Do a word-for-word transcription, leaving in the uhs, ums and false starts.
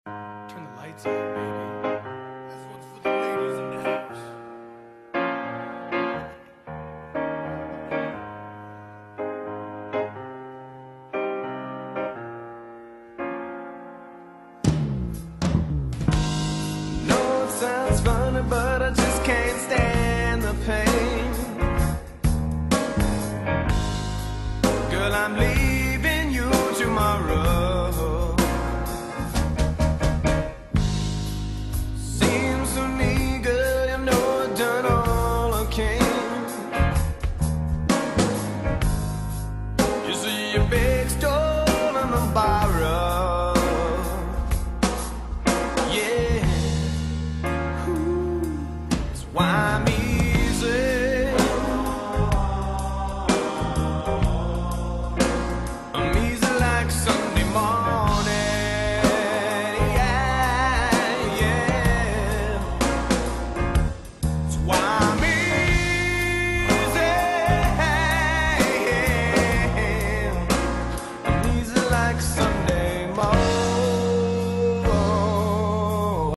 Turn the lights out, baby. That's what's for the ladies in the house. No, it sounds funny, but I just can't stand the pain. Girl, I'm leaving you tomorrow. Big stone on the borrow, yeah. Ooh, that's why I'm easy. I'm easy like Sunday morning, yeah, yeah. That's why I'm easy. Like some